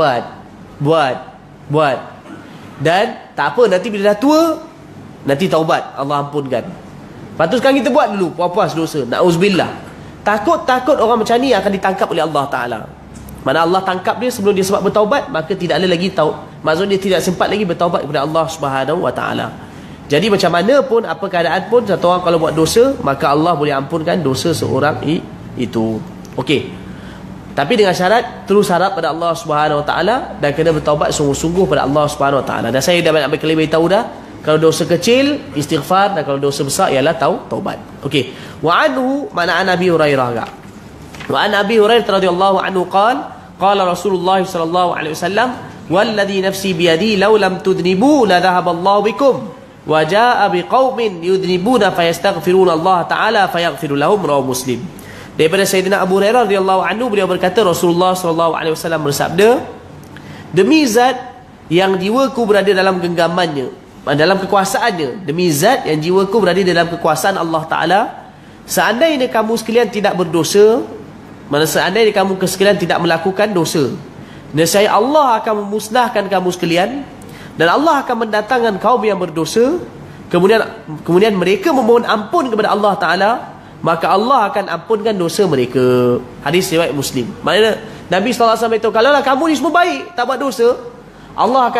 [SPEAKER 1] Buat. Dan tak apa, nanti bila dah tua, nanti taubat, Allah ampunkan. Lepas tu sekarang kita buat dulu, puas-puas dosa. Na'uzubillah. Takut orang macam ni akan ditangkap oleh Allah Ta'ala. Mana Allah tangkap dia sebelum dia sempat bertaubat, maka tidak ada lagi maksud dia tidak sempat lagi bertaubat kepada Allah Subhanahu Wa Ta'ala. Jadi macam mana pun, apa keadaan pun, satu orang kalau buat dosa, maka Allah boleh ampunkan dosa seorang itu. Okey. Tapi dengan syarat terus harap pada Allah Subhanahu Wa Taala dan kena bertaubat sungguh-sungguh pada Allah Subhanahu Wa Taala. Dan saya dah banyak kali beritahu dah, kalau dosa kecil istighfar dan kalau dosa besar ialah taubat. Okey. Wa anhu mana an Abi Hurairah enggak? Wa an Abi Hurairah radhiyallahu anhu qala Rasulullah sallallahu alaihi wasallam walladhi nafsi biyadi law lam tudnibu la dhahaba Allah bikum wa jaa biqaumin yudnibuna fayastaghfiruna Allah Taala fayaghfiru lahum, rawahu Muslim. Daripada Sayyidina Abu Hurairah radhiyallahu anhu, beliau berkata Rasulullah sallallahu alaihi wasallam bersabda, demi zat yang jiwaku berada dalam genggamannya, dalam kekuasaannya, demi zat yang jiwaku berada dalam kekuasaan Allah Ta'ala, seandainya kamu sekalian tidak berdosa, seandainya kamu sekalian tidak melakukan dosa, nescaya Allah akan memusnahkan kamu sekalian dan Allah akan mendatangkan kaum yang berdosa, kemudian mereka memohon ampun kepada Allah Ta'ala, maka Allah akan ampunkan dosa mereka. Hadis riwayat Muslim. Maknanya Nabi SAW beritahu, kalaulah kamu ni semua baik, tak buat dosa, Allah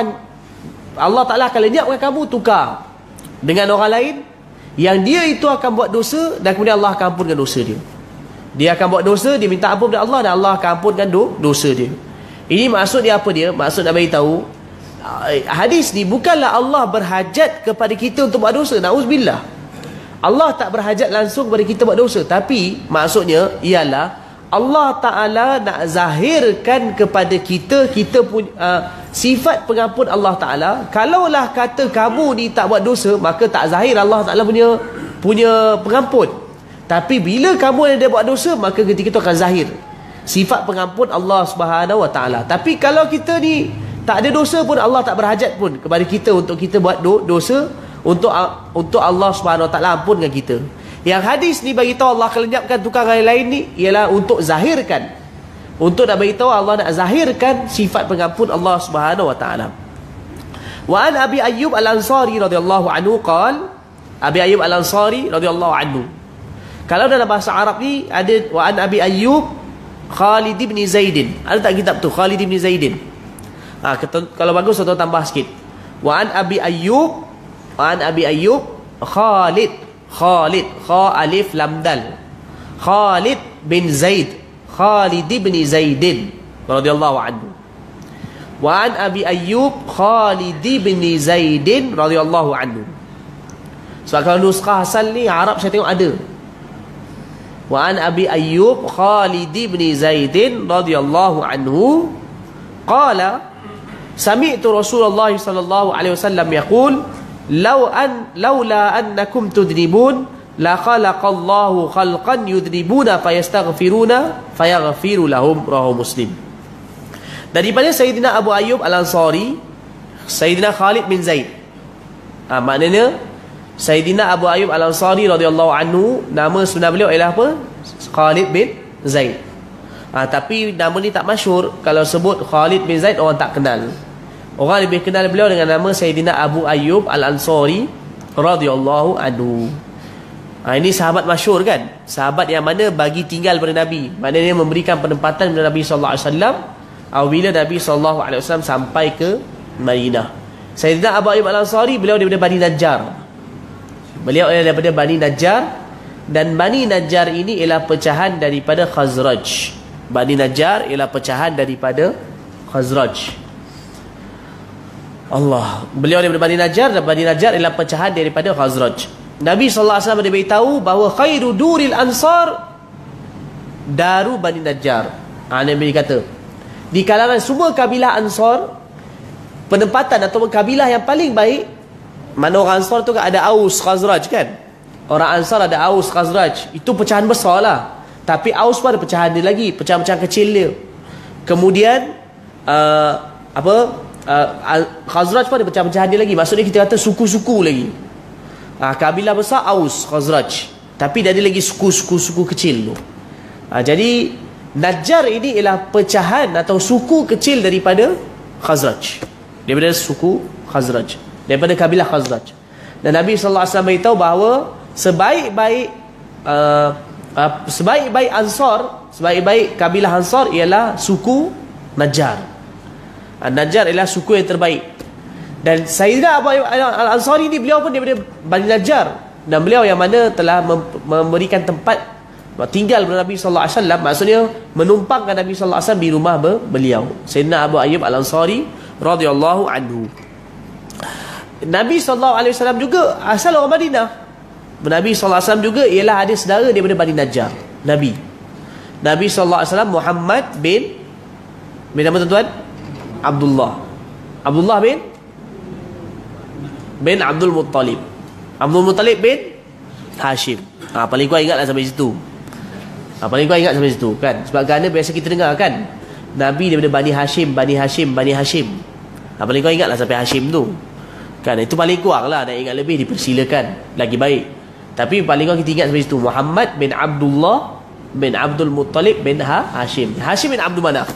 [SPEAKER 1] Ta'ala akan lenyapkan kamu, tukar dengan orang lain yang dia itu akan buat dosa dan kemudian Allah akan ampunkan dosa dia. Dia akan buat dosa, dia minta ampun kepada Allah dan Allah akan ampunkan dosa dia. Ini maksud dia apa dia? Maksud nak beritahu, hadis ni bukanlah Allah berhajat kepada kita untuk buat dosa. Na'uzubillah. Allah tak berhajat langsung kepada kita buat dosa, tapi maksudnya ialah Allah Ta'ala nak zahirkan kepada kita punya sifat pengampun Allah Ta'ala. Kalaulah kata kamu ni tak buat dosa, maka tak zahir Allah Ta'ala punya pengampun. Tapi bila kamu ada buat dosa, maka ketika itu akan zahir sifat pengampun Allah Subhanahu Wa Ta'ala. Tapi kalau kita ni tak ada dosa pun, Allah tak berhajat pun kepada kita untuk kita buat dosa, untuk Allah Subhanahu Wa Taala ampunkan kita. Yang hadis ni bagi tahu Allah akan lenyapkan tukang lain ni ialah untuk zahirkan Untuk nak beritahu Allah nak zahirkan sifat pengampun Allah Subhanahu wa taala. Wa an Abi Ayyub Al-Ansari radhiyallahu anhu qala, Abi Ayyub Al-Ansari radhiyallahu anhu. Kalau dalam bahasa Arab ni ada wa an Abi Ayyub Khalid bin Zaidin. Ada tak kitab tu Khalid bin Zaidin? Kalau bagus atau tambah sikit. Wa an Abi Ayyub, wa an Abi Ayyub Khalid kha alif lam dal. Khalid bin Zaid, Khalid bin Zaidin radhiyallahu anhu. Wa an Abi Ayyub Khalid bin Zaidin radhiyallahu anhu. Sebab kalau nuskah asal ni Arab saya tengok ada. Wa an Abi Ayyub Khalid bin Zaidin radhiyallahu anhu qala sami'tu Rasulullah sallallahu alaihi wasallam yaqul laula annakum tudnibun la khalaqallahu khalqan yudnibuna fayastaghfiruna fayaghfiru lahum, rawahu Muslim. Daripada Sayyidina Abu Ayyub Al-Ansari, Sayyidina Khalid bin Zaid. Maknanya Sayyidina Abu Ayyub Al-Ansari radhiyallahu anhu, nama sebenar beliau ialah apa? Khalid bin Zaid. Tapi nama ni tak masyhur. Kalau sebut Khalid bin Zaid orang tak kenal. Orang lebih kenal beliau dengan nama Sayyidina Abu Ayyub Al-Ansari radhiyallahu anhu. Ini sahabat masyhur kan? Sahabat yang mana bagi tinggal pada Nabi. Maknanya memberikan penempatan kepada Nabi sallallahu alaihi wasallam apabila Nabi sallallahu alaihi wasallam sampai ke Madinah. Sayyidina Abu Ayyub Al-Ansari beliau daripada Bani Najjar. Beliau adalah daripada Bani Najjar, dan Bani Najjar ini ialah pecahan daripada Khazraj. Bani Najjar ialah pecahan daripada Khazraj. Allah. Beliau daripada Bani Najjar, dan Bani Najjar ialah pecahan daripada Khazraj. Nabi sallallahu alaihi wasallam beritahu bahawa khairu duril ansar daru Bani Najjar. Nabi kata, di kalangan semua kabilah Ansar, penempatan atau kabilah yang paling baik. Mana orang Ansar tu kan ada Aus, Khazraj kan. Orang Ansar ada Aus, Khazraj. Itu pecahan besar lah. Tapi Aus pun ada pecahan dia lagi, pecahan-pecahan kecil dia. Kemudian Khazraj pun ada pecahan-pecahan dia lagi. Maksudnya kita kata suku-suku lagi. Kabilah besar Aus, Khazraj. Tapi dia ada lagi suku-suku kecil tu. Jadi Najjar ini ialah pecahan atau suku kecil daripada Khazraj. Daripada suku Khazraj, daripada kabilah Khazraj. Dan Nabi sallallahu alaihi wasallam beritahu bahawa sebaik-baik Ansar, sebaik-baik kabilah Ansar ialah suku Najjar. Najjar ialah suku yang terbaik. Dan Sayyidina Abu Ayyub Al-Ansari ni beliau pun daripada Bani Najjar, dan beliau yang mana telah memberikan tempat tinggal kepada Nabi sallallahu alaihi wasallam, maksudnya menumpangkan Nabi sallallahu alaihi wasallam di rumah beliau, Sayyidina Abu Ayyub Al-Ansari radhiyallahu anhu. Nabi SAW juga asal orang Madinah. Nabi SAW juga ialah ada saudara daripada Bani Najjar. Nabi SAW Muhammad bin nama tuan-tuan? Abdullah bin Abdul Muttalib. Abdul Muttalib bin Hashim. Paling kau ingatlah sampai situ. Paling kau ingat sampai situ kan. Sebab kerana biasa kita dengar kan, Nabi daripada Bani Hashim. Paling kau ingatlah sampai Hashim tu kan. Itu paling kurang lah. Nak ingat lebih dipersilakan, lagi baik. Tapi paling kurang kita ingat sampai situ. Muhammad bin Abdullah bin Abdul Muttalib bin Hashim. Hashim bin Abdul Manaf.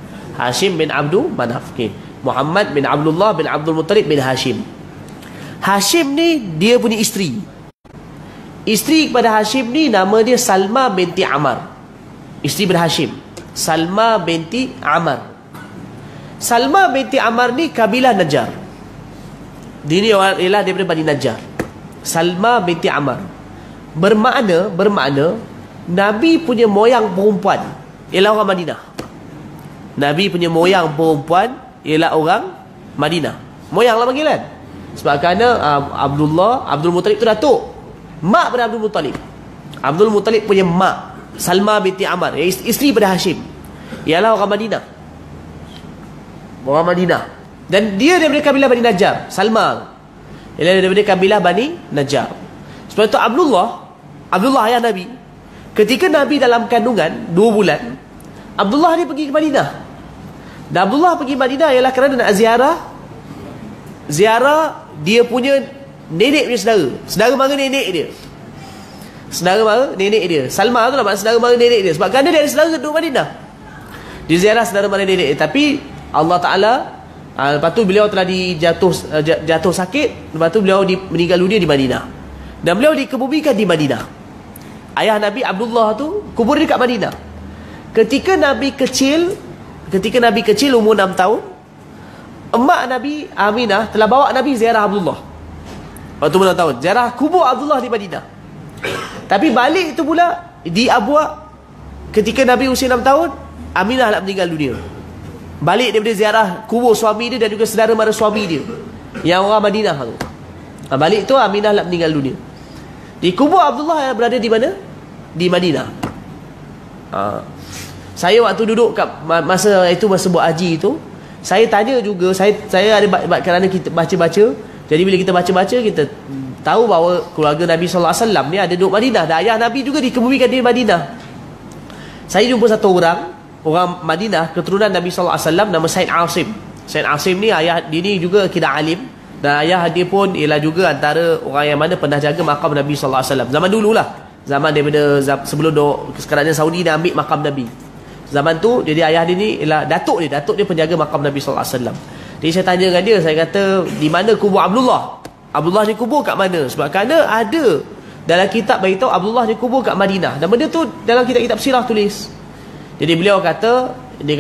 [SPEAKER 1] Okay. Muhammad bin Abdullah bin Abdul Muttalib bin Hashim. Hashim ni dia punya isteri. Isteri kepada Hashim ni nama dia Salma binti Ammar. Isteri pada Hashim, Salma binti Ammar. Salma binti Ammar ni kabilah Najjar. Dia ni ialah daripada Bani Najjar. Salma binti Ammar bermakna Nabi punya moyang perempuan ialah orang Madinah. Nabi punya moyang perempuan ialah orang Madinah. Moyang lah panggilan. Sebab kerana Abdul Muttalib tu datuk, mak pada Abdul Muttalib. Abdul Muttalib punya mak Salma binti Ammar, isteri pada Hashim, ialah orang Madinah. Dan dia daripada kabilah Bani Najjar. Salma ialah daripada kabilah Bani Najjar. Sebab itu Abdullah ayah Nabi, ketika Nabi dalam kandungan 2 bulan, Abdullah ni pergi ke Madinah. Dan Abdullah pergi Madinah ialah kerana nak ziarah dia punya nenek punya saudara. Saudara mara nenek dia. Salma tu lah saudara mara nenek dia. Sebab kerana dia ada saudara duduk Madinah. Dia ziarah saudara mara nenek dia. Tapi Allah Ta'ala, lepas tu beliau telah jatuh sakit. Lepas tu beliau meninggal dunia di Madinah. Dan beliau dikebumikan di Madinah. Ayah Nabi Abdullah tu kubur dekat Madinah. Ketika Nabi kecil umur 6 tahun, emak Nabi Aminah telah bawa Nabi ziarah Abdullah. Waktu 6 tahun ziarah kubur Abdullah di Madinah. Tapi balik itu pula di Abwa, ketika Nabi usia 6 tahun, Aminah nak meninggal dunia. Balik daripada ziarah kubur suami dia dan juga saudara mara suami dia yang orang Madinah tu. Balik tu Aminah nak meninggal dunia. Di kubur Abdullah yang berada di mana? Di Madinah. Saya waktu duduk kat masa buat haji itu, saya tanya juga, saya ada kerana kita baca-baca. Jadi bila kita baca-baca, kita tahu bahawa keluarga Nabi SAW ni ada duduk Madinah. Dan ayah Nabi juga dikebumikan di Madinah. Saya jumpa satu orang Madinah, keturunan Nabi SAW, nama Said Asim. Said Asim ni ayah dia ni juga kira alim. Dan ayah dia pun ialah juga antara orang yang mana pernah jaga makam Nabi SAW. Zaman dululah. Zaman daripada sebelum sekarang Saudi dah ambil makam Nabi. Zaman tu, jadi ayah dia ni ialah datuk dia penjaga makam Nabi SAW. Jadi saya tanya dengan dia, saya kata, di mana kubur Abdullah? Abdullah ni kubur kat mana? Sebab kerana ada dalam kitab beritahu Abdullah ni kubur kat Madinah. Dan benda tu dalam kitab-kitab sirah tulis. Jadi beliau kata,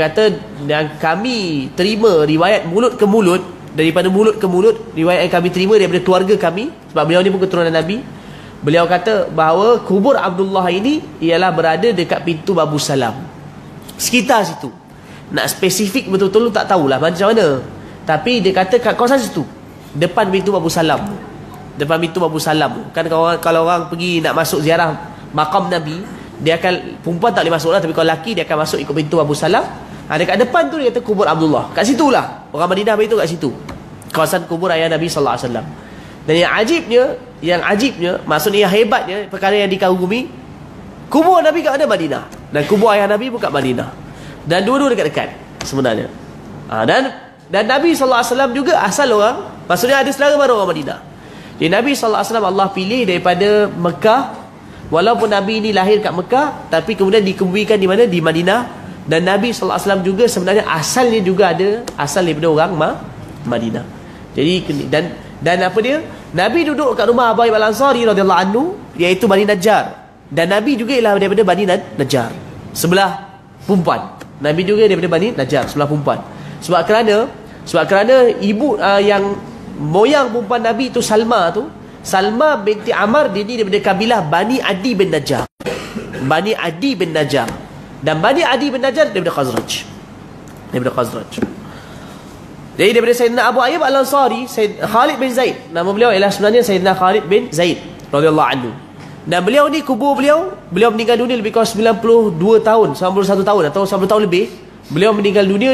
[SPEAKER 1] dan kami terima riwayat mulut ke mulut, daripada mulut ke mulut, riwayat yang kami terima daripada keluarga kami, sebab beliau ni pun keturunan Nabi. Beliau kata bahawa kubur Abdullah ini ialah berada dekat pintu Babu Salam, sekitar situ. Nak spesifik betul-betul tak tahulah macam mana, tapi dia kata kat kawasan situ, depan pintu Babu Salam. Depan pintu Babu Salam. Kan kalau orang pergi nak masuk ziarah makam Nabi, dia akan, perempuan tak boleh masuk lah, tapi kalau lelaki dia akan masuk ikut pintu Babu Salam. Dekat depan tu dia kata kubur Abdullah. Kat situ lah orang Madinah beritahu, kat situ kawasan kubur ayah Nabi SAW. Dan yang ajibnya, maksudnya yang hebatnya, perkara yang dikagumi, kubur Nabi kat mana? Madinah. Dan kubur ayah Nabi pun kat Madinah. Dan dua-dua dekat-dekat sebenarnya. Dan Nabi SAW juga asal orang, maksudnya ada saudara mara orang Madinah. Jadi Nabi SAW Allah pilih daripada Mekah. Walaupun Nabi ini lahir kat Mekah, tapi kemudian dikebumikan di mana? Di Madinah. Dan Nabi SAW juga sebenarnya asalnya juga ada asal daripada orang Madinah. Jadi dan apa dia? Nabi duduk kat rumah Abu Ayyub Al-Ansari radhiyallahu anhu, iaitu Bani Najjar. Dan Nabi juga ialah daripada Bani Najjar, sebelah perempuan. Nabi juga daripada Bani Najjar, sebelah perempuan. Sebab kerana ibu yang moyang perempuan Nabi itu Salma binti Ammar, dia ni daripada kabilah Bani Adi bin Najjar. Bani Adi bin Najjar. Dan Bani Adi bin Najjar daripada Khazraj. Jadi daripada Sayyidina Abu Ayyub Al-Ansari, Khalid bin Zaid. Nama beliau ialah sebenarnya Sayyidina Khalid bin Zaid radhiyallahu anhu. Dan beliau ni, kubur beliau meninggal dunia lebih kurang 92 tahun, 91 tahun atau 90 tahun lebih. Beliau meninggal dunia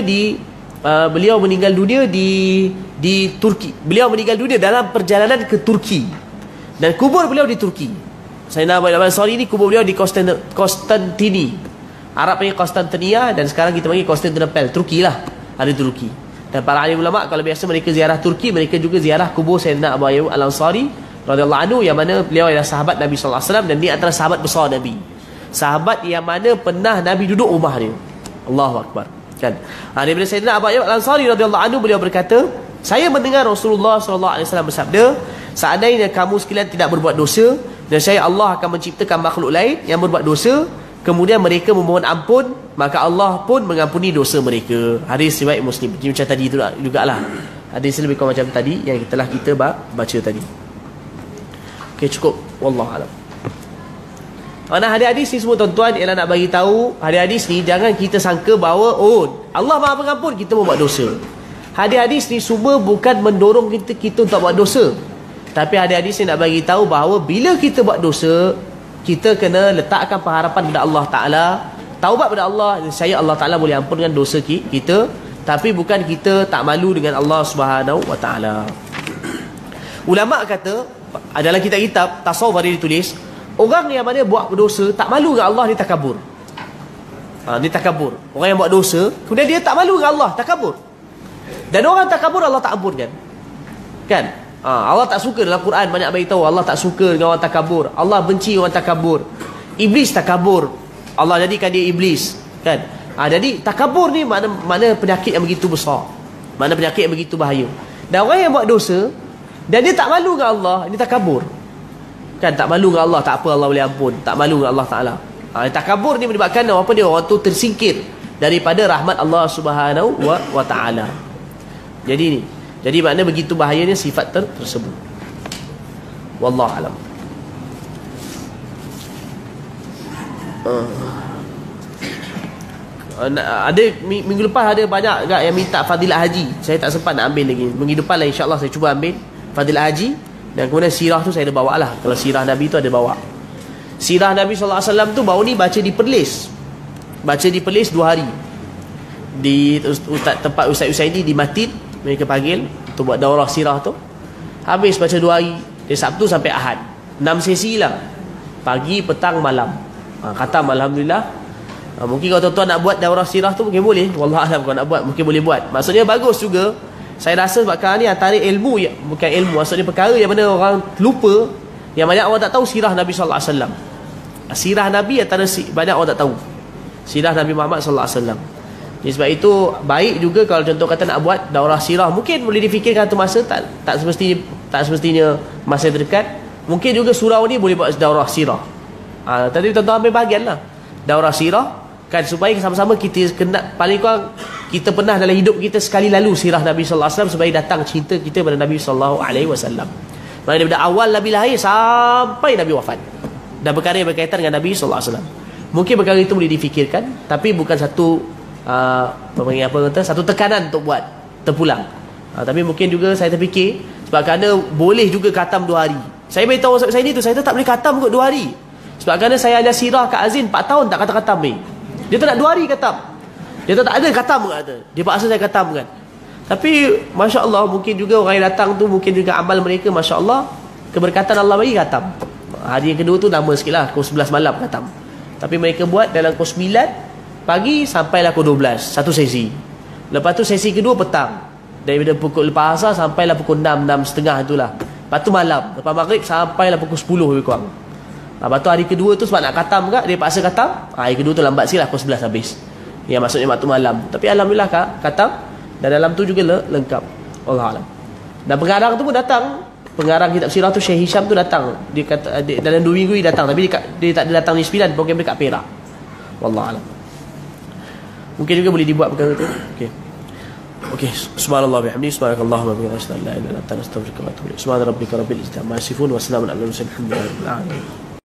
[SPEAKER 1] di Turki. Beliau meninggal dunia dalam perjalanan ke Turki. Dan kubur beliau di Turki. Sayyidina Abu Ayyub Al-Ansari ni kubur beliau di Konstantini. Arab panggil Konstantinia, dan sekarang kita panggil Konstantinopel, Turki lah. Ada Turki. Dan para alim ulama, kalau biasa mereka ziarah Turki, mereka juga ziarah kubur Sayyidina Abu Ayyub Al-Ansari radhiyallahu anhu, yang mana beliau adalah sahabat Nabi SAW, dan dia antara sahabat besar Nabi. Sahabat yang mana pernah Nabi duduk rumah dia. Allahu Akbar. Kan? Daripada Sayyidina Abu Ayyub Al-Ansari radhiyallahu anhu, beliau berkata, saya mendengar Rasulullah SAW bersabda, seandainya kamu sekalian tidak berbuat dosa, dan saya Allah akan menciptakan makhluk lain yang berbuat dosa, kemudian mereka memohon ampun, maka Allah pun mengampuni dosa mereka. Hadis riwayat Muslim. Macam tadi itu jugalah. Hadis lebih kurang macam tadi yang telah kita baca tadi. Okey, cukup. Wallahu a'lam. Mana hadis-hadis ni semua tuan-tuan ialah nak bagi tahu, hadis-hadis ni jangan kita sangka bahawa Allah Maha Pengampun, kita membuat dosa. Hadis-hadis ni semua bukan mendorong kita untuk buat dosa. Tapi hadis-hadis ni nak bagi tahu bahawa bila kita buat dosa, kita kena letakkan pengharapan kepada Allah Ta'ala, taubat kepada Allah, saya Allah Ta'ala boleh ampunkan dosa kita. Tapi bukan kita tak malu dengan Allah Subhanahu Wa Ta'ala. Ulama' kata, dalam kitab-kitab tasawuf ada ditulis, orang yang mana buat dosa tak malu dengan Allah, dia takabur. Dia takabur. Orang yang buat dosa, kemudian dia tak malu dengan Allah, takabur. Dan orang takabur Allah tak ampunkan. Kan? Allah tak suka, dalam Quran banyak beritahu Allah tak suka dengan orang takabur. Allah benci orang takabur. Iblis takabur, Allah jadikan dia iblis. Kan? Jadi takabur ni mana penyakit yang begitu besar, mana penyakit yang begitu bahaya. Dan orang yang buat dosa dan dia tak malu dengan Allah, ini takabur. Kan tak malu dengan Allah, tak apa Allah boleh ampun, tak malu dengan Allah Taala. Takabur ni menyebabkan apa dia, orang tu tersingkir daripada rahmat Allah Subhanahu wa taala. Jadi makna begitu bahayanya sifat tersebut. Wallahu alam. Ada minggu lepas ada banyak agak yang minta fadilat haji. Saya tak sempat nak ambil lagi. Minggu depan lah insya-Allah saya cuba ambil fadilat haji, dan kemudian sirah tu saya ada bawa lah. Kalau sirah Nabi tu ada bawa. Sirah Nabi sallallahu alaihi wasallam tu baru ni baca di Perlis. Baca di Perlis 2 hari. Di tempat Ustaz Usaidi di Matin, mereka panggil untuk buat daurah sirah tu. Habis baca 2 hari, dari Sabtu sampai Ahad. 6 sesi lah. Pagi, petang, malam. Khatam alhamdulillah. Mungkin kalau tuan-tuan nak buat daurah sirah tu mungkin boleh. Wallah alam, kalau nak buat mungkin boleh buat. Maksudnya bagus juga. Saya rasa sebab ni antara ilmu, bukan ilmu, maksudnya perkara yang mana orang lupa, yang banyak orang tak tahu sirah Nabi sallallahu alaihi wasallam. Sirah Nabi antara banyak orang tak tahu. Sirah Nabi Muhammad sallallahu alaihi wasallam. Jadi sebab itu baik juga kalau contoh kata nak buat daurah sirah, mungkin boleh difikirkan tu masa, tak semestinya masa terdekat. Mungkin juga surau ni boleh buat daurah sirah. Tadi tuan-tuan ambil bahagianlah daurah sirah kan, supaya sama-sama kita kena, paling kurang kita pernah dalam hidup kita sekali lalu sirah Nabi sallallahu alaihi wasallam, supaya datang cinta kita pada Nabi sallallahu alaihi wasallam. Maksudnya daripada awal Nabi lahir sampai Nabi wafat, dan perkara yang berkaitan dengan Nabi sallallahu alaihi wasallam. Mungkin perkara itu boleh difikirkan, tapi bukan satu satu tekanan untuk buat terpulang. Tapi mungkin juga saya terfikir, sebab kerana boleh juga khatam 2 hari. Saya beritahu saya ni tu, saya tak boleh khatam kot 2 hari. Sebab kerana saya ada sirah kat Azin 4 tahun tak khatam ni. Dia tak nak 2 hari khatam. Dia tak ada khatam kata. Dia paksa saya khatam kan. Tapi Masya Allah, mungkin juga orang yang datang tu, mungkin juga amal mereka Masya Allah, keberkatan Allah bagi khatam. Hari yang kedua tu lama sikit lah, pukul 11 malam khatam. Tapi mereka buat dalam pukul 9 pagi sampailah pukul 12, satu sesi. Lepas tu sesi kedua petang, daripada pukul lepas asar sampailah pukul 6, 6.30 itulah. Lepas tu malam, lepas maghrib sampailah pukul 10 lebih kurang. Lepas tu hari kedua tu sebab nak khatam kat, dia paksa khatam. Hari kedua tu lambat sikit lah, pukul 11 habis. Ya, maksudnya waktu malam. Tapi alhamdulillah khatam, dan dalam tu juga lengkap. Allah alam. Dan pengarang tu pun datang. Pengarang kitab sirah tu Syekh Hisham tu datang. Dia kata dalam 2 minggu dia datang, tapi dia tak ada datang di Sembilan, program dekat Perak. Wallah alam. Mungkin juga boleh dibuat perkara tu. Okey, subhanallah bihamdihi, subhanakallahumma wa bihamdika, la ilaha illa anta, astaghfiruka wa atubu ilaik. Subhana rabbika rabbil izzati amma yasifun, wa salamun alal mursalin, walhamdulillahi rabbil alamin.